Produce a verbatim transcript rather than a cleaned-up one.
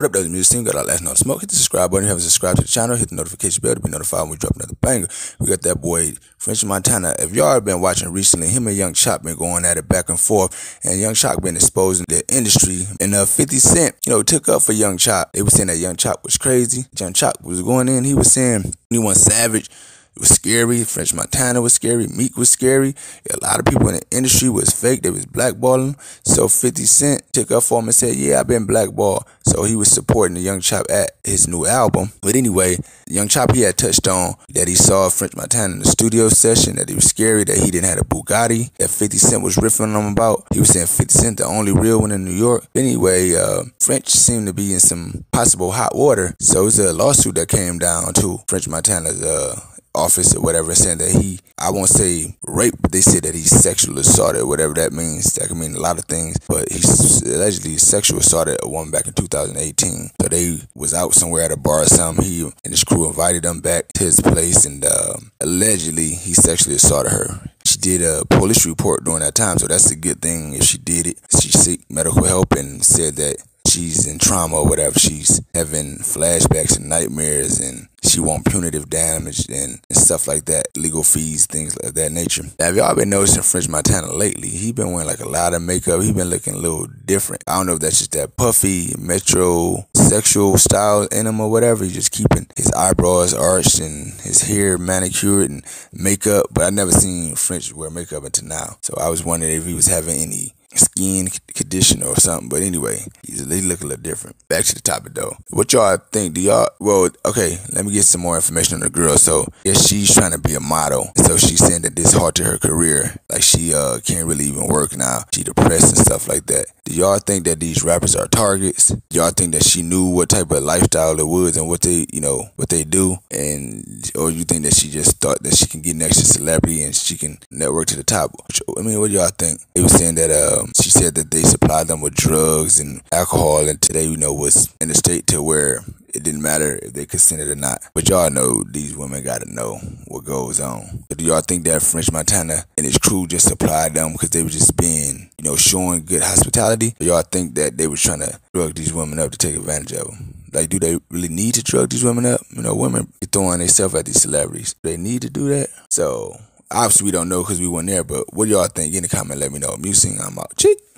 What up, though? The music team got our last night of smoke. Hit the subscribe button. If you haven't subscribed to the channel, hit the notification bell to be notified when we drop another banger. We got that boy French Montana. If y'all have been watching recently, him and Young Chop been going at it back and forth, and Young Chop been exposing the industry. And uh, fifty Cent, you know, took up for Young Chop. They were saying that Young Chop was crazy. Young Chop was going in. He was saying he was savage. It was scary. French Montana was scary. Meek was scary. A lot of people in the industry was fake. They was blackballing. So fifty Cent took up for him and said, yeah, I've been blackballed. So he was supporting the Young Chop at his new album. But anyway, Young Chop, he had touched on that he saw French Montana in the studio session, that he was scary, that he didn't have a Bugatti, that fifty Cent was riffing on him about. He was saying fifty Cent the only real one in New York. Anyway, uh, French seemed to be in some possible hot water. So it's a lawsuit that came down to French Montana's uh, office or whatever, saying that he, I won't say rape, but they said that he sexually assaulted, whatever that means. That can mean a lot of things, but he allegedly sexually assaulted a woman back in two thousand eighteen. So they was out somewhere at a bar or something. He and his crew invited them back to his place, and uh, allegedly he sexually assaulted her. She did a police report during that time, so that's a good thing if she did it. She seek medical help and said that she's in trauma or whatever. She's having flashbacks and nightmares, and she want punitive damage and, and stuff like that, legal fees, things like that nature. Now, if y'all been noticing French Montana lately, he been wearing like a lot of makeup. He been looking a little different. I don't know if that's just that puffy metro sexual style in him or whatever. He's just keeping his eyebrows arched and his hair manicured and makeup. But I never seen French wear makeup until now. So I was wondering if he was having any skin condition or something. But anyway, he's he look a little different. Back to the topic though. What y'all think? Do y'all, well, okay, let me get some more information on the girl. So yeah, she's trying to be a model. So she's saying that this halted her career. Like she uh can't really even work now. She depressed and stuff like that. Do y'all think that these rappers are targets? Do y'all think that she knew what type of lifestyle it was and what they, you know, what they do? And or you think that she just thought that she can get next to celebrity and she can network to the top? I mean, what do y'all think? They were saying that uh she said that they supplied them with drugs and alcohol, and today, you know, was in a state to where it didn't matter if they consented or not. But y'all know these women got to know what goes on. But do y'all think that French Montana and his crew just supplied them because they were just being, you know, showing good hospitality? Or y'all think that they were trying to drug these women up to take advantage of them? Like, do they really need to drug these women up? You know, women be throwing themselves at these celebrities. Do they need to do that? So obviously, we don't know because we weren't there, but what do y'all think? Get in the comment, let me know. Music, I'm out. Cheek.